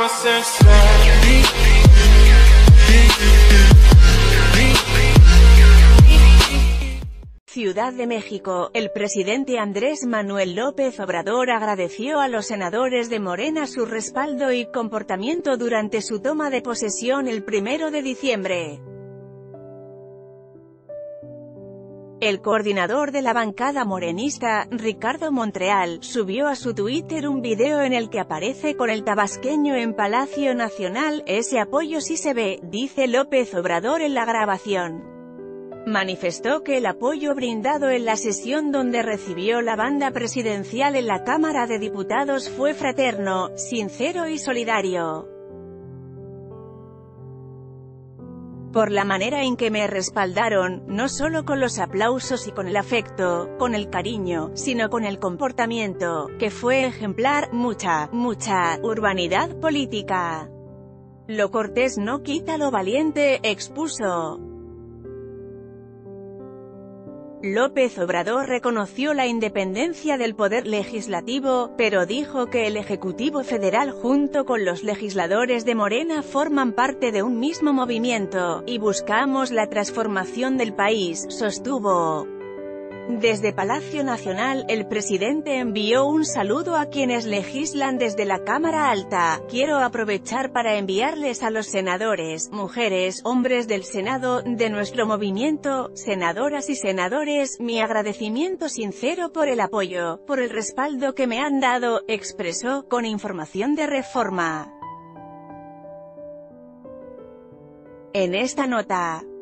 Ciudad de México, el presidente Andrés Manuel López Obrador agradeció a los senadores de Morena su respaldo y comportamiento durante su toma de posesión el 1 de diciembre. El coordinador de la bancada morenista, Ricardo Monreal, subió a su Twitter un video en el que aparece con el tabasqueño en Palacio Nacional. Ese apoyo sí se ve, dice López Obrador en la grabación. Manifestó que el apoyo brindado en la sesión donde recibió la banda presidencial en la Cámara de Diputados fue fraterno, sincero y solidario. Por la manera en que me respaldaron, no solo con los aplausos y con el afecto, con el cariño, sino con el comportamiento, que fue ejemplar. Mucha urbanidad política. Lo cortés no quita lo valiente, expuso. López Obrador reconoció la independencia del poder legislativo, pero dijo que el Ejecutivo Federal junto con los legisladores de Morena forman parte de un mismo movimiento, y buscamos la transformación del país, sostuvo. Desde Palacio Nacional, el presidente envió un saludo a quienes legislan desde la Cámara Alta. Quiero aprovechar para enviarles a los senadores, mujeres, hombres del Senado, de nuestro movimiento, senadoras y senadores, mi agradecimiento sincero por el apoyo, por el respaldo que me han dado, expresó, con información de Reforma. En esta nota.